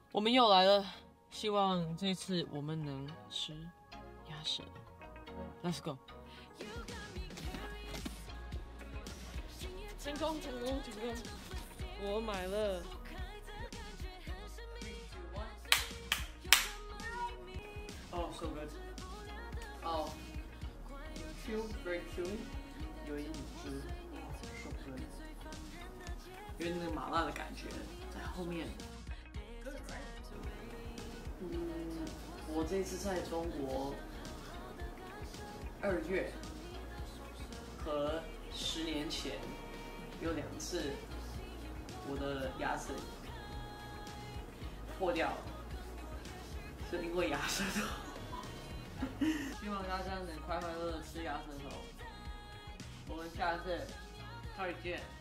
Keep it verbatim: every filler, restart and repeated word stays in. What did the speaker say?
我们又来了，希望这次我们能吃鸭舌。Let's go！ 成功，成功，成功！我买了。Oh, so good. Oh, Q, very Q， 有一点汁 ，so good。因为那个麻辣的感觉在后面。嗯，我这次在中国二月和十年前有两次，我的牙齿破掉了，是因为牙舌头。希望大家能快快乐乐吃鸭舌头。我们下次再见。